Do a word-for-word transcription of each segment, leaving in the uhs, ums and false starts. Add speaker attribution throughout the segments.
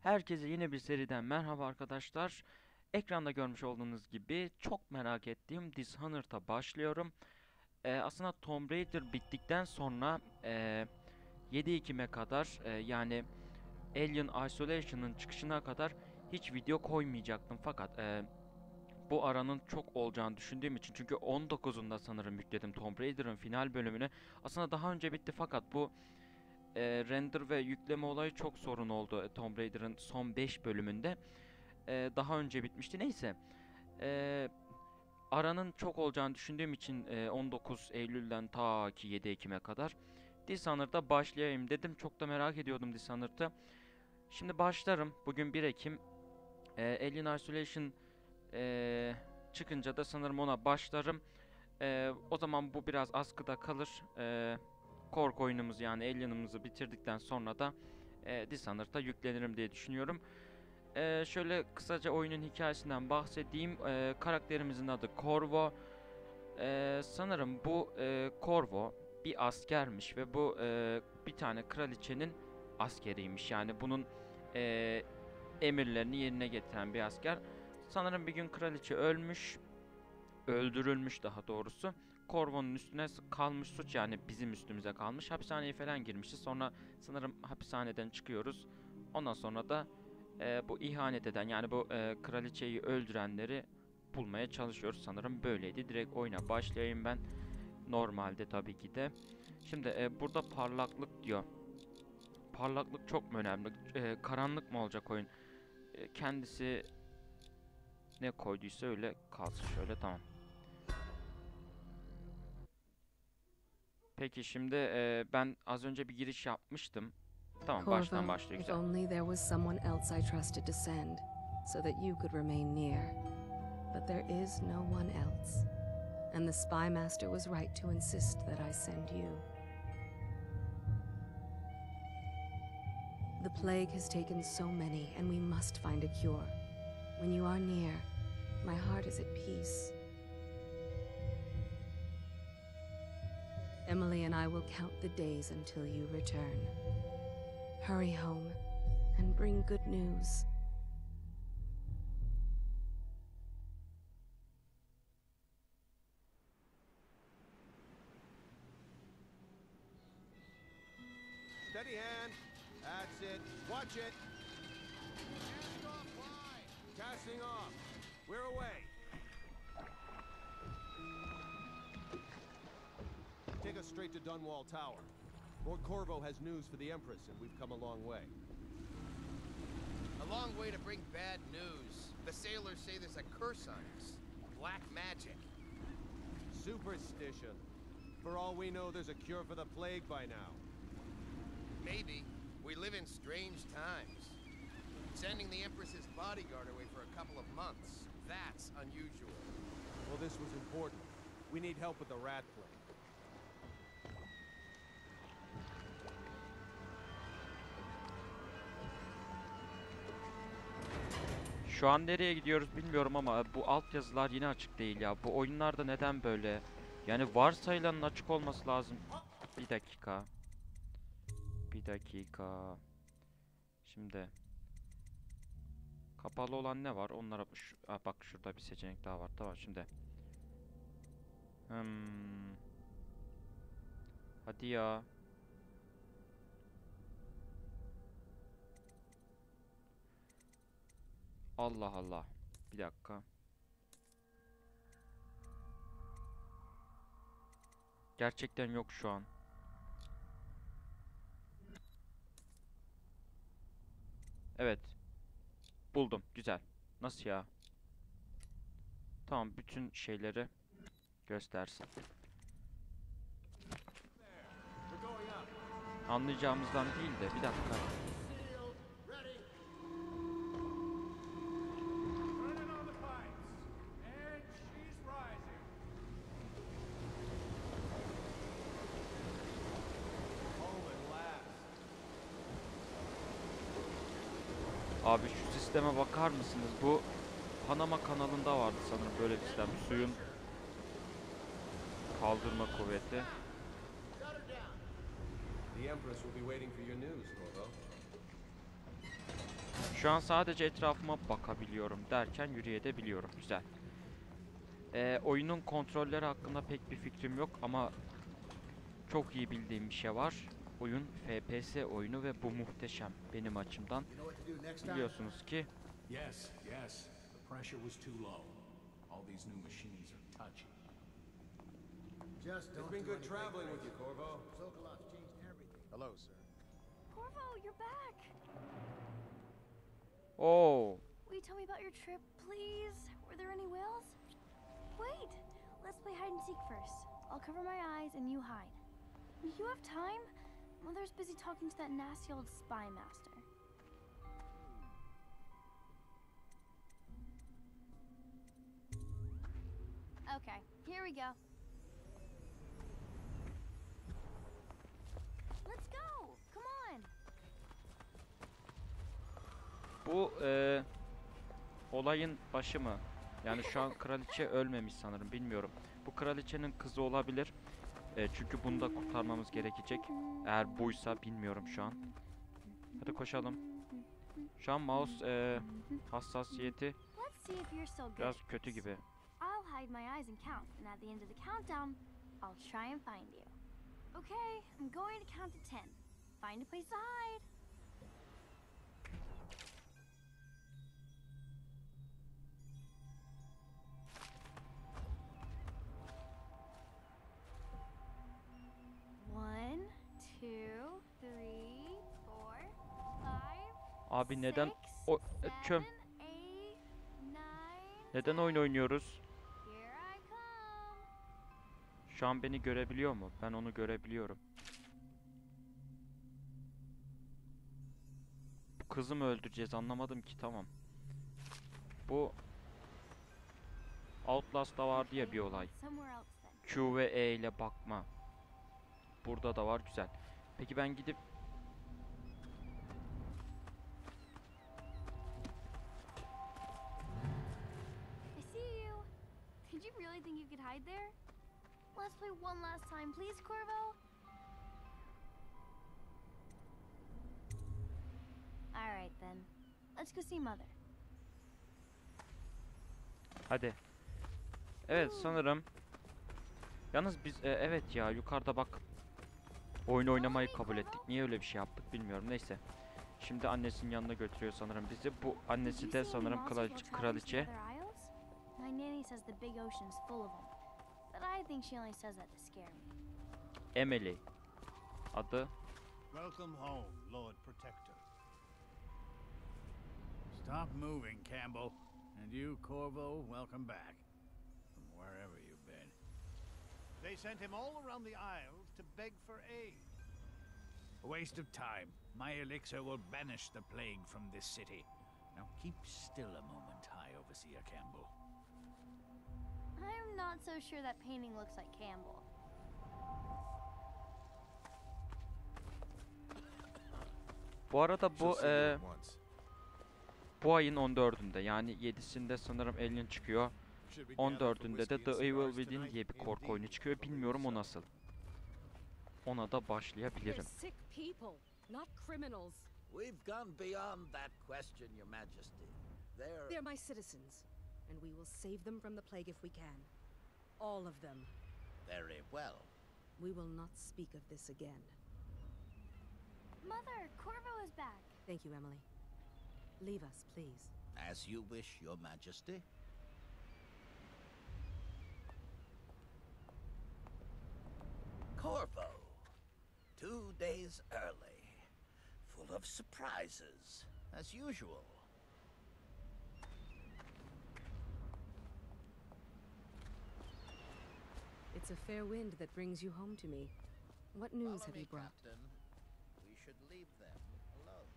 Speaker 1: Herkese yeni bir seriden merhaba arkadaşlar. Ekranda görmüş olduğunuz gibi çok merak ettiğim Dishonored'a başlıyorum. Ee, aslında Tomb Raider bittikten sonra e, yedi Ekim'e kadar e, yani Alien Isolation'ın çıkışına kadar hiç video koymayacaktım. Fakat e, bu aranın çok olacağını düşündüğüm için, çünkü on dokuzunda sanırım yükledim Tomb Raider'ın final bölümünü. Aslında daha önce bitti fakat bu e, render ve yükleme olayı çok sorun oldu e, Tomb Raider'ın son beş bölümünde. E, daha önce bitmişti. Neyse. E, aranın çok olacağını düşündüğüm için e, on dokuz Eylül'den ta ki yedi Ekim'e kadar Dishonored'a başlayayım dedim. Çok da merak ediyordum Dishonored'ı. Şimdi başlarım. Bugün bir Ekim. E, Alien Isolation e, çıkınca da sanırım ona başlarım. E, o zaman bu biraz askıda kalır. E, korku oyunumuz yani Alien'ımızı bitirdikten sonra da e, Dishonored'a yüklenirim diye düşünüyorum. Ee, şöyle kısaca oyunun hikayesinden bahsedeyim. Ee, karakterimizin adı Corvo. Ee, sanırım bu e, Corvo bir askermiş ve bu e, bir tane kraliçenin askeriymiş. Yani bunun e, emirlerini yerine getiren bir asker. Sanırım bir gün kraliçe ölmüş, öldürülmüş daha doğrusu. Corvo'nun üstüne kalmış suç, yani bizim üstümüze kalmış. Hapishaneye falan girmişiz. Sonra sanırım hapishaneden çıkıyoruz. Ondan sonra da e, bu ihanet eden, yani bu e, kraliçeyi öldürenleri bulmaya çalışıyoruz. Sanırım böyleydi. Direkt oyuna başlayayım ben. Normalde tabii ki de. Şimdi e, burada parlaklık diyor. Parlaklık çok mu önemli? E, karanlık mı olacak oyun? E, kendisi ne koyduysa öyle kalsın, şöyle, tamam. Peki şimdi e, ben az önce bir giriş yapmıştım. Tamam, baştan
Speaker 2: Corvo,
Speaker 1: başlıyor,
Speaker 2: if
Speaker 1: güzel.
Speaker 2: only there was someone else I trusted to send, so that you could remain near. But there is no one else. And the Spy Master was right to insist that I send you. The plague has taken so many, and we must find a cure. When you are near, my heart is at peace. Emily and I will count the days until you return. Hurry home and bring good news.
Speaker 3: Steady hand. That's it. Watch it. Casting off line. Casting off. We're away. Take us straight to Dunwall Tower. Lord Corvo has news for the Empress, and we've come a long way.
Speaker 4: A long way to bring bad news. The sailors say there's a curse on us. Black magic.
Speaker 3: Superstition. For all we know, there's a cure for the plague by now.
Speaker 4: Maybe. We live in strange times. Sending the Empress's bodyguard away for a couple of months. That's unusual.
Speaker 3: Well, this was important. We need help with the rat plague.
Speaker 1: Şu an nereye gidiyoruz bilmiyorum ama bu altyazılar yine açık değil ya. Bu oyunlarda neden böyle? Yani varsayılanın açık olması lazım. Bir dakika. Bir dakika. Şimdi kapalı olan ne var? Onlara şu, ha, bak şurada bir seçenek daha var. Tamam şimdi. Hmm. Hadi ya. Allah Allah. Bir dakika. Gerçekten yok şu an. Evet. Buldum. Güzel. Nasıl ya? Tamam, bütün şeyleri göstersin.
Speaker 3: We're going up.
Speaker 1: Anlayacağımızdan değil de bir dakika.
Speaker 3: Shield. Ready. Turning on the pipes. And she's rising. Home at last.
Speaker 1: Abi şu sisteme bakar mısınız? Bu Panama kanalında vardı sanırım böyle bir sistem. Suyun kaldırma kuvveti.
Speaker 3: Shut her down. The Empress will be waiting for your news, Corvo.
Speaker 1: Şu an sadece etrafıma bakabiliyorum derken yürüyebiliyorum. Güzel. Ee, oyunun kontrolleri hakkında pek bir fikrim yok ama çok iyi bildiğim bir şey var. Oyun F P S oyunu ve bu muhteşem benim açımdan. Biliyorsunuz ki
Speaker 5: Yes, yes. The pressure was too low. All these new machines are touchy.
Speaker 3: Just it's been good traveling with you, Corvo.
Speaker 4: Sokolov's changed everything. Hello, sir.
Speaker 6: Corvo, you're back!
Speaker 1: Oo,
Speaker 6: Will you tell me about your trip, please? Were there any whales? Wait! Let's play hide and seek first. I'll cover my eyes and you hide. You have time? Mother's busy talking to that nasty old spy master. Okay, here we go. Let's go! Come on!
Speaker 1: bu e, olayın başı mı? Yani şu an kraliçe ölmemiş sanırım, bilmiyorum. Bu kraliçenin kızı olabilir. E, çünkü bunu da kurtarmamız gerekecek. Eğer buysa bilmiyorum şu an. Hadi koşalım. Şu an mouse e, hassasiyeti
Speaker 6: Let's see if you're still good.
Speaker 1: biraz kötü gibi.
Speaker 6: I'll hide my eyes and count, and at the end of the countdown, I'll try and find you. Okay, I'm going to count to ten. Find a place to hide. One, two, three, four, five,
Speaker 1: Abi neden
Speaker 6: six,
Speaker 1: o e, çöm
Speaker 6: seven, eight, nine,
Speaker 1: neden oyun oynuyoruz?
Speaker 6: here I come.
Speaker 1: Şu an beni görebiliyor mu? Ben onu görebiliyorum. Bu kızı mı öldüreceğiz, anlamadım ki. Tamam. Bu Outlast'ta vardı ya bir olay.
Speaker 6: Somewhere else then.
Speaker 1: Q ve E ile bakma. Burada da var, güzel. Peki ben gidip
Speaker 6: I see you. Did you really think you could hide there? Let's play one last time, please, Corvo. All right then. Let's go see Mother.
Speaker 1: hadi. Evet sanırım. Yalnız biz e, evet ya yukarıda bak. Oyun oynamayı kabul ettik. Niye öyle bir şey yaptık bilmiyorum. Neyse. Şimdi annesinin yanına götürüyor sanırım bizi. Bu
Speaker 6: Did
Speaker 1: annesi
Speaker 6: you
Speaker 1: de
Speaker 6: see any
Speaker 1: sanırım
Speaker 6: monsters
Speaker 1: kraliçe.
Speaker 6: while traveling to the
Speaker 1: kraliçe.
Speaker 6: other isles? My nanny says the big ocean's full of them, but I think she only says that to scare me.
Speaker 1: Emily. Adı.
Speaker 7: Welcome home, Lord Protector. Stop moving, Campbell. And you, Corvo, welcome back. From wherever you've been. They sent him all around the Isles to beg for aid. A waste of time. My elixir will banish the plague from this city. Now keep still a moment, High Overseer Campbell.
Speaker 6: I'm not so sure that painting looks like Campbell.
Speaker 1: Bu arada
Speaker 4: She'll
Speaker 1: bu
Speaker 4: see you
Speaker 1: e,
Speaker 4: at once.
Speaker 1: bu ayın on dördünde yani yedisinde sanırım Alien çıkıyor.
Speaker 4: Should we gather
Speaker 1: on
Speaker 4: for
Speaker 1: dördünde de
Speaker 4: whiskey
Speaker 1: The
Speaker 4: and
Speaker 1: Evil
Speaker 4: cigars
Speaker 1: Within
Speaker 4: tonight?
Speaker 1: diye bir korku
Speaker 4: Indeed,
Speaker 1: oyunu çıkıyor.
Speaker 4: I believe
Speaker 1: Bilmiyorum o
Speaker 4: so.
Speaker 1: nasıl. Ona da
Speaker 8: They're
Speaker 1: başlayabilirim.
Speaker 8: sick people, not criminals.
Speaker 9: We've gone beyond that question, Your Majesty. They're...
Speaker 8: They're my citizens, and we will save them from the plague if we can. All of them.
Speaker 9: very well.
Speaker 8: We will not speak of this again.
Speaker 6: Mother, Corvo is back.
Speaker 8: Thank you, Emily. Leave us, please.
Speaker 9: As you wish, Your Majesty. Corvo. Two days early. Full of surprises, as usual.
Speaker 8: It's a fair wind that brings you home to me. What news
Speaker 9: Follow
Speaker 8: have
Speaker 9: me,
Speaker 8: you brought?
Speaker 9: Captain. We should leave them alone.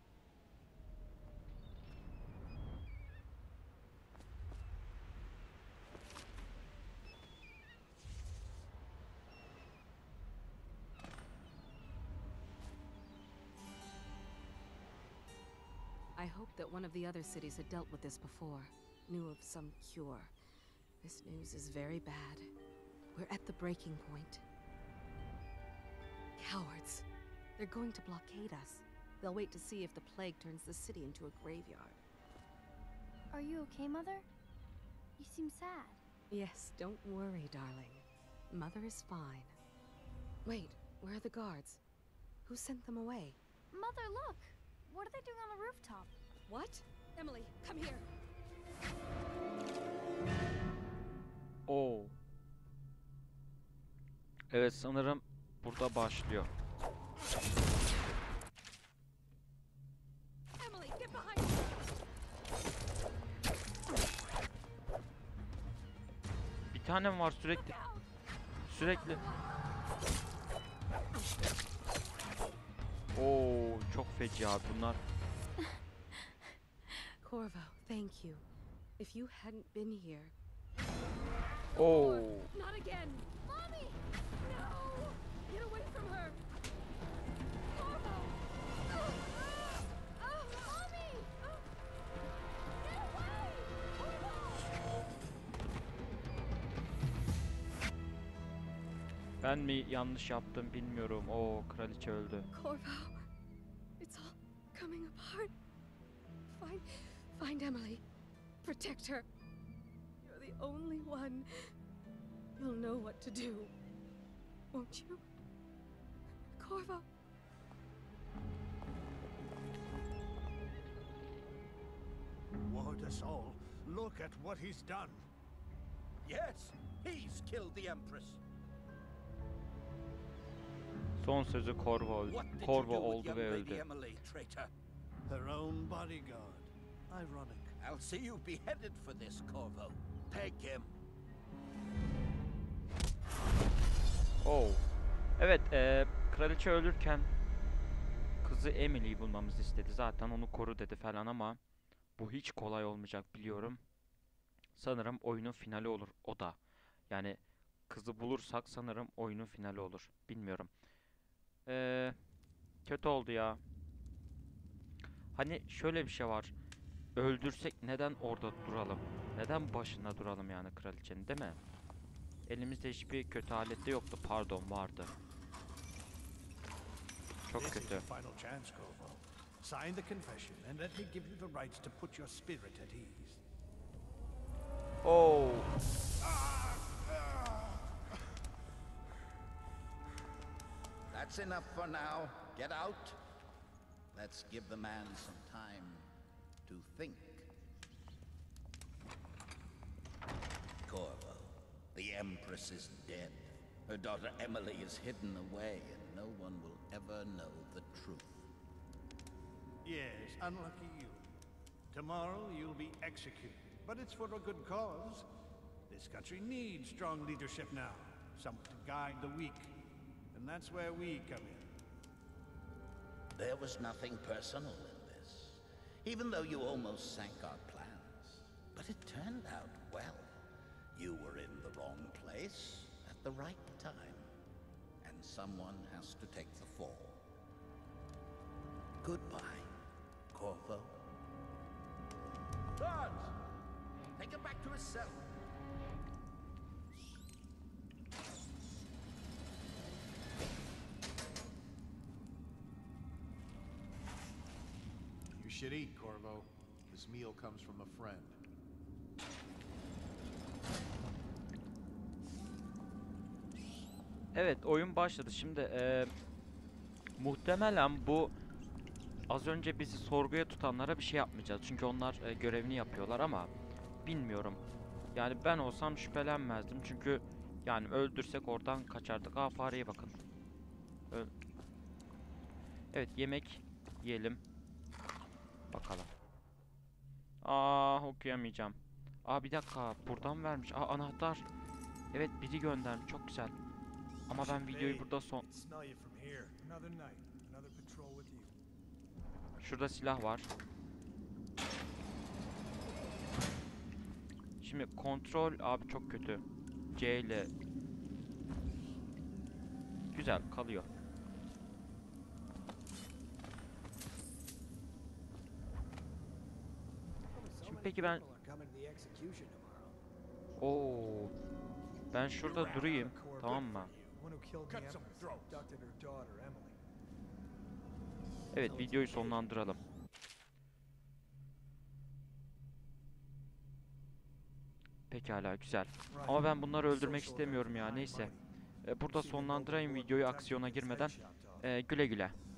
Speaker 8: I hoped that one of the other cities had dealt with this before, knew of some cure. This news is very bad. We're at the breaking point. Cowards. They're going to blockade us. They'll wait to see if the plague turns the city into a graveyard.
Speaker 6: Are you okay, Mother? You seem sad.
Speaker 8: Yes, don't worry, darling. Mother is fine. Wait, where are the guards? Who sent them away?
Speaker 6: Mother, look! What are they doing on the rooftop?
Speaker 8: What? Emily, come here.
Speaker 1: Oo. Evet, sanırım burada başlıyor.
Speaker 8: Emily, get behind me.
Speaker 1: Bir tanem var sürekli. Sürekli. Oo, çok feci abi bunlar.
Speaker 8: Corvo, thank you. If you hadn't been here...
Speaker 1: Oo.
Speaker 8: Not again! Mommy! No! Get away from her! Corvo! Oh, oh, Mommy! Oh. Get away! Corvo!
Speaker 1: Ben mi yanlış yaptım bilmiyorum. Oo, kraliçe öldü.
Speaker 8: Corvo, it's all coming apart. Find, find Emily. Protect her. You're the only one. You'll know what to do, won't you? Corvo.
Speaker 7: Ward us all. Look at what he's done.
Speaker 9: Yes, he's killed the Empress.
Speaker 1: Son sözü Corvo,
Speaker 9: What did
Speaker 1: Corvo
Speaker 9: you do with
Speaker 1: oldu
Speaker 9: young
Speaker 1: ve
Speaker 9: Lady
Speaker 1: öldü.
Speaker 9: Emily, traitor?
Speaker 7: Her own bodyguard. Ironic.
Speaker 9: I'll see you beheaded for this, Corvo. Peg him.
Speaker 1: Oo. Evet, eee, kraliçe ölürken kızı Emily'yi bulmamızı istedi. Zaten onu koru dedi falan ama bu hiç kolay olmayacak biliyorum. Sanırım oyunun finali olur o da. Yani kızı bulursak sanırım oyunun finali olur. Bilmiyorum. Eee, kötü oldu ya. Hani şöyle bir şey var. Öldürsek neden orada duralım? Neden başında duralım yani kraliçenin, değil mi? Elimizde hiçbir kötü alette yoktu. Pardon, vardı. Çok
Speaker 7: This is
Speaker 1: kötü.
Speaker 7: your final chance, Corvo. Sign the confession and let me give you the rights to put your spirit at ease.
Speaker 1: Oo.
Speaker 9: That's enough for now. Get out. Let's give the man some time to think. Corvo, the Empress is dead. Her daughter Emily is hidden away, and no one will ever know the truth.
Speaker 7: Yes, unlucky you. Tomorrow you'll be executed, but it's for a good cause. This country needs strong leadership now, someone to guide the weak. And that's where we come in.
Speaker 9: There was nothing personal in this, even though you almost sank our plans. But it turned out well. You were in the wrong place at the right time, and someone has to take the fall. Goodbye, Corvo. Guards! Take him back to his cell.
Speaker 10: You should eat, Corvo. This meal comes from a friend.
Speaker 1: Evet, oyun başladı. Şimdi eee, muhtemelen bu az önce bizi sorguya tutanlara bir şey yapmayacağız. Çünkü onlar e, görevini yapıyorlar ama bilmiyorum. Yani ben olsam şüphelenmezdim. Çünkü yani öldürsek oradan kaçardık. Aa, fareye bakın. Öl evet, yemek yiyelim. Bakalım. Aa, okuyamayacağım. Aa, bir dakika, buradan vermiş. Aa, anahtar. Evet, biri göndermiş. Çok güzel. Ama ben videoyu burada son... Şurada silah var. Şimdi kontrol abi çok kötü. C ile. Güzel kalıyor. Şimdi peki ben... Oo. Ben şurada durayım, tamam mı? Evet, videoyu sonlandıralım. Pekala, güzel. Ama ben bunları öldürmek istemiyorum ya, neyse. E, burada sonlandırayım videoyu aksiyona girmeden. E, güle güle.